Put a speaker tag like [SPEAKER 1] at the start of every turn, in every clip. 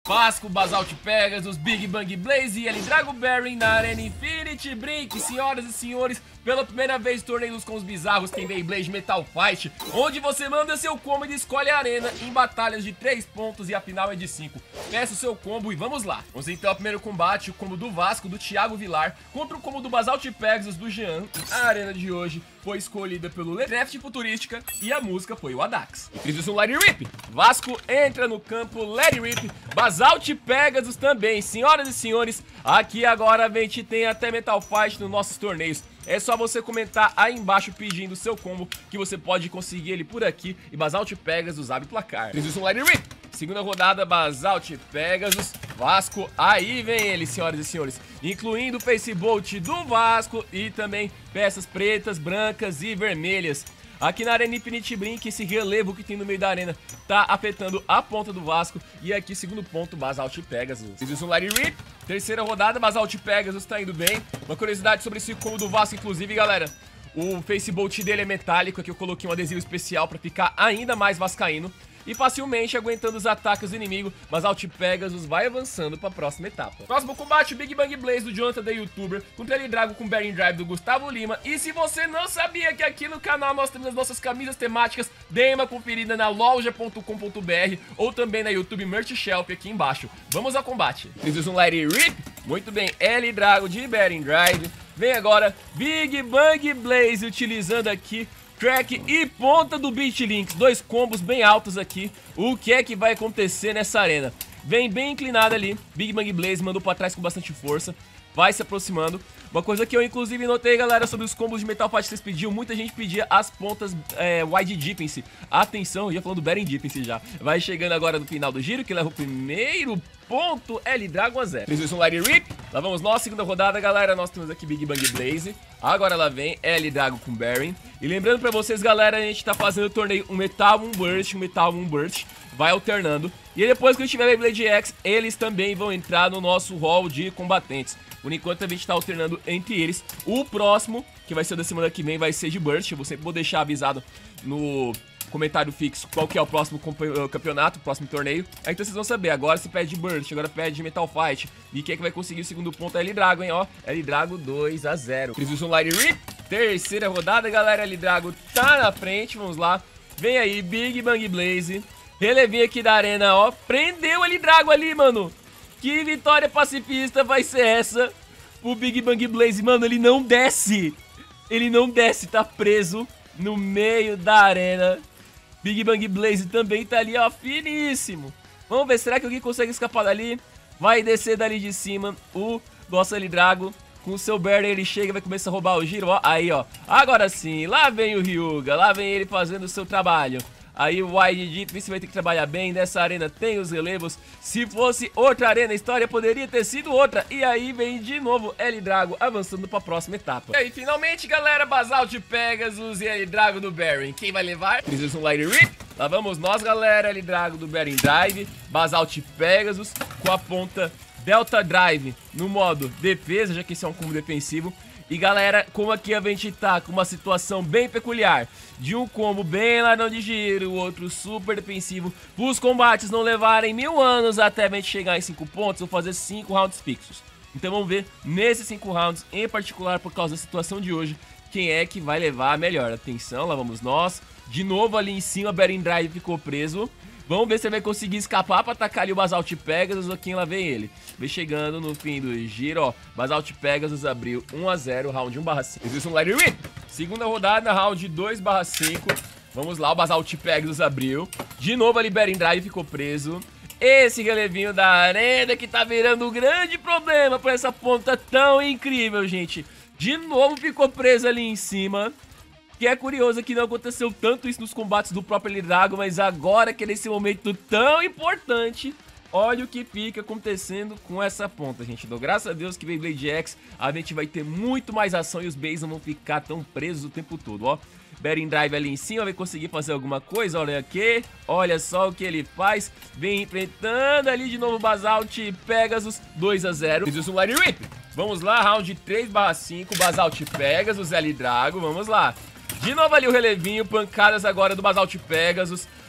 [SPEAKER 1] Vasco, Basalt Pegasus, Big Bang Blaze e L Drago Barry na Arena Infinity Brink. Senhoras e senhores, pela primeira vez torneio dos combos bizarros tem Beyblade Metal Fight, onde você manda seu combo e escolhe a arena em batalhas de 3 pontos e a final é de 5. Peça o seu combo e vamos lá. Vamos então ao primeiro combate, o combo do Vasco, do Thiago Vilar, contra o combo do Basalt Pegasus, do Jean. A arena de hoje foi escolhida pelo Lecraft Futurística e a música foi o Adax. E fiz um Let It Rip. Vasco entra no campo, Let It Rip. Basalt Pegasus também. Senhoras e senhores, aqui agora a gente tem até Metal Fight nos nossos torneios. É só você comentar aí embaixo pedindo o seu combo, que você pode conseguir ele por aqui. E Basalt Pegasus abre placar. Fiz um Let It Rip. Segunda rodada, Basalt Pegasus, Vasco, aí vem ele, senhoras e senhores, incluindo o Facebolt do Vasco e também peças pretas, brancas e vermelhas. Aqui na Arena Infinity Brink, esse relevo que tem no meio da arena tá afetando a ponta do Vasco. E aqui, segundo ponto, Basalt Pegasus. Fiz um Let It Rip. Terceira rodada, Basalt Pegasus tá indo bem. Uma curiosidade sobre esse combo do Vasco, inclusive, galera. O Facebolt dele é metálico, aqui eu coloquei um adesivo especial pra ficar ainda mais vascaíno. E facilmente aguentando os ataques do inimigo, Basalt Pegasus vai avançando para a próxima etapa. Próximo combate, o Big Bang Blaze do Jonathan da YouTuber contra L Drago com Bearing Drive do Gustavo Lima. E se você não sabia que aqui no canal nós temos as nossas camisas temáticas, dê uma conferida na loja.com.br ou também na YouTube Merch Shelf aqui embaixo. Vamos ao combate. Fiz um Let It Rip. Muito bem, L Drago de Bearing Drive. Vem agora Big Bang Blaze utilizando aqui track e ponta do Beat Links, dois combos bem altos aqui. O que é que vai acontecer nessa arena? Vem bem inclinada ali, Big Bang Blaze mandou pra trás com bastante força, vai se aproximando. Uma coisa que eu inclusive notei, galera, sobre os combos de Metal Fight que vocês pediam, muita gente pedia as pontas Wide Defense. Atenção, já falando do Bearing Defense já. Vai chegando agora no final do giro, que leva o primeiro ponto, L Drago a 0. Fiz um Let It Rip. Lá vamos nós, segunda rodada, galera. Nós temos aqui Big Bang Blaze. Agora lá vem L Drago com Bearing. E lembrando pra vocês, galera, a gente tá fazendo o torneio um Metal, um Burst, um Metal, um Burst. Vai alternando. E depois que a gente tiver Beyblade X, eles também vão entrar no nosso hall de combatentes. Por enquanto a gente tá alternando entre eles. O próximo, que vai ser da semana que vem, vai ser de Burst. Eu sempre vou deixar avisado no comentário fixo qual que é o próximo campeonato, o próximo torneio. Aí então vocês vão saber, agora se pede Burst, agora pede Metal Fight. E quem é que vai conseguir o segundo ponto é L Drago, hein, ó. L Drago 2 a 0. Fiz um Let It Rip. Terceira rodada, galera, L Drago tá na frente, vamos lá. Vem aí, Big Bang Blaze. Relevinho aqui da arena, ó. Prendeu L Drago ali, mano. Que vitória pacifista vai ser essa? O Big Bang Blaze, mano, ele não desce. Ele não desce, tá preso no meio da arena. Big Bang Blaze também tá ali, ó, finíssimo. Vamos ver, será que alguém consegue escapar dali? Vai descer dali de cima o nosso L Drago. Com o seu Bearing ele chega e vai começar a roubar o giro, ó. Aí, ó, agora sim, lá vem o Ryuga, lá vem ele fazendo o seu trabalho. Aí o Wide Defense vai ter que trabalhar bem. Nessa arena tem os relevos. Se fosse outra arena, a história poderia ter sido outra. E aí vem de novo L Drago avançando para a próxima etapa. E aí, finalmente, galera, Basalt Pegasus e L Drago do Bearing. Quem vai levar? Fiz um Let It Rip. Lá vamos nós, galera. L Drago do Bearing Drive. Basalt Pegasus com a ponta Delta Drive no modo defesa, já que esse é um combo defensivo. E galera, como aqui a gente tá com uma situação bem peculiar, de um combo bem ladrão de giro, o outro super defensivo, os combates não levarem 1000 anos até a gente chegar em 5 pontos, vou fazer 5 rounds fixos. Então vamos ver, nesses 5 rounds, em particular por causa da situação de hoje, quem é que vai levar a melhor. Atenção, lá vamos nós. De novo ali em cima, Bearing Drive ficou preso. Vamos ver se ele vai conseguir escapar para atacar ali o Basalt Pegasus, ou quem lá vem ele. Vem chegando no fim do giro, ó. Basalt Pegasus abriu 1 a 0, round 1/5. Existe um Let It Rip. Segunda rodada, round 2/5. Vamos lá, o Basalt Pegasus abriu. De novo ali, Bearing Drive ficou preso. Esse relevinho da arena que tá virando um grande problema para essa ponta tão incrível, gente. De novo ficou preso ali em cima. Que é curioso que não aconteceu tanto isso nos combates do próprio L Drago, mas agora que é nesse momento tão importante, olha o que fica acontecendo com essa ponta, gente. Dou graças a Deus que Beyblade X a gente vai ter muito mais ação e os Bays não vão ficar tão presos o tempo todo, ó. Bearing Drive ali em cima, vai conseguir fazer alguma coisa, olha aqui, olha só o que ele faz. Vem enfrentando ali de novo Basalt Pegasus, 2 a 0. Fiz um Let It Rip. Vamos lá, round 3/5, Basalt Pegasus, L Drago, vamos lá. De novo ali o relevinho, pancadas agora do Basalt Pegasus.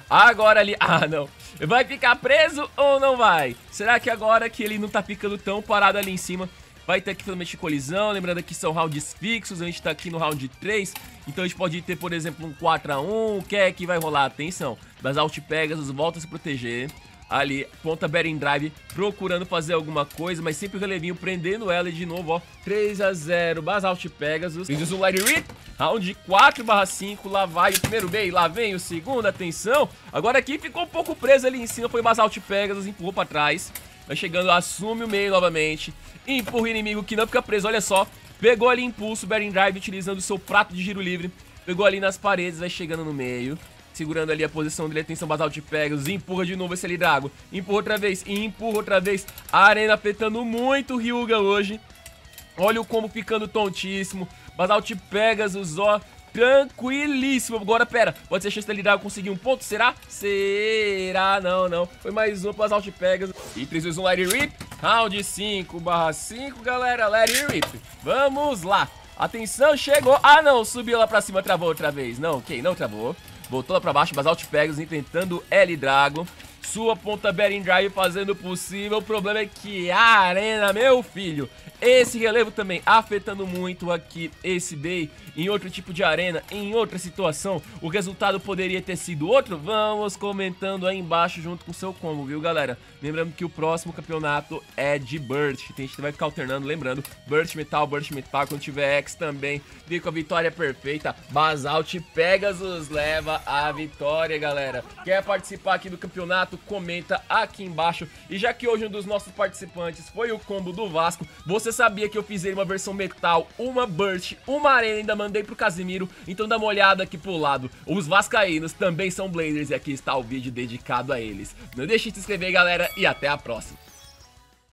[SPEAKER 1] Agora ali... Ah, não. Vai ficar preso ou não vai? Será que agora que ele não tá ficando tão parado ali em cima, vai ter aqui finalmente colisão? Lembrando que são rounds fixos, a gente tá aqui no round 3. Então a gente pode ter, por exemplo, um 4-1. O que é que vai rolar? Atenção. Basalt Pegasus volta a se proteger. Ali, ponta Beren Drive procurando fazer alguma coisa, mas sempre o relevinho prendendo ela e de novo, ó, 3-0, Basalt Pegasus. Eles usam Light Rip, round 4/5, lá vai o primeiro bait, lá vem o segundo, atenção. Agora aqui ficou um pouco preso ali em cima, foi Basalt Pegasus, empurrou pra trás. Vai chegando, assume o meio novamente, empurra o inimigo que não fica preso, olha só. Pegou ali impulso, Beren Drive utilizando o seu prato de giro livre, pegou ali nas paredes, vai chegando no meio. Segurando ali a posição dele, atenção, Basalt Pegasus, empurra de novo esse ali Drago, empurra outra vez, empurra outra vez, a arena afetando muito o Hyuga hoje, olha o combo ficando tontíssimo, Basalt Pegasus, ó, tranquilíssimo. Agora, pera, pode ser a chance dele Drago conseguir um ponto, será? Será? Não, não, foi mais um Basalt Pegasus, e 3, 2, 1, Let It Rip, round 5/5, galera, Let It Rip, vamos lá, atenção, chegou, ah não, subiu lá pra cima, travou outra vez, não, ok, não travou. Voltou lá pra baixo, Basalt Pegasus enfrentando L Drago. Sua ponta Beren Drive fazendo o possível. O problema é que a arena, meu filho, esse relevo também afetando muito aqui esse Bay em outro tipo de arena, em outra situação. O resultado poderia ter sido outro? Vamos comentando aí embaixo junto com o seu combo, viu, galera? Lembrando que o próximo campeonato é de Burst. A gente vai ficar alternando, lembrando, Burst Metal, quando tiver X também. Fica com a vitória perfeita. Basalt Pegasus leva a vitória, galera. Quer participar aqui do campeonato? Comenta aqui embaixo. E já que hoje um dos nossos participantes foi o combo do Vasco, você sabia que eu fiz uma versão metal, uma burst, uma arena, ainda mandei pro Casimiro, então dá uma olhada aqui pro lado. Os vascaínos também são Blazers e aqui está o vídeo dedicado a eles. Não deixe de se inscrever, galera, e até a próxima.